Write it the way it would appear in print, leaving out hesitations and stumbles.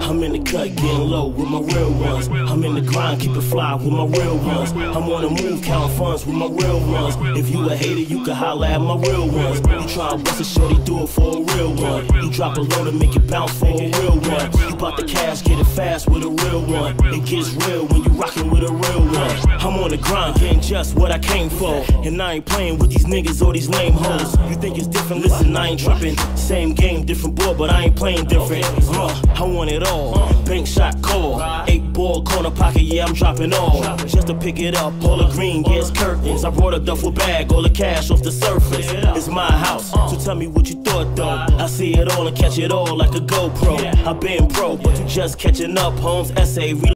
I'm in the cut, getting low with my real ones. I'm in the grind, keep it fly with my real ones. I'm on the move, count funds with my real ones. If you a hater, you can holler at my real ones. You try to bust a shorty, do it for a real one. You drop a load and make it bounce for a real one. You bout the cash, get it fast with a real one. It gets real when you rockin' with a real one. I'm on the grind, getting just what I came for. And I ain't playing with these niggas or these lame hoes. You think it's different? Listen, I ain't trippin'. Same game, different board, but I ain't playing different. I want it all. Bank shot call. 8-ball corner pocket, yeah, I'm dropping all. Just to pick it up, all the green, yeah, it's curtains. I brought a duffel bag, all the cash off the surface. It's my house, so tell me what you thought though. I see it all and catch it all like a GoPro. I've been pro, but you just catching up, Holmes. Essay